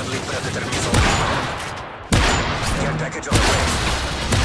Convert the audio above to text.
Friendly predator missile. Care package on the way.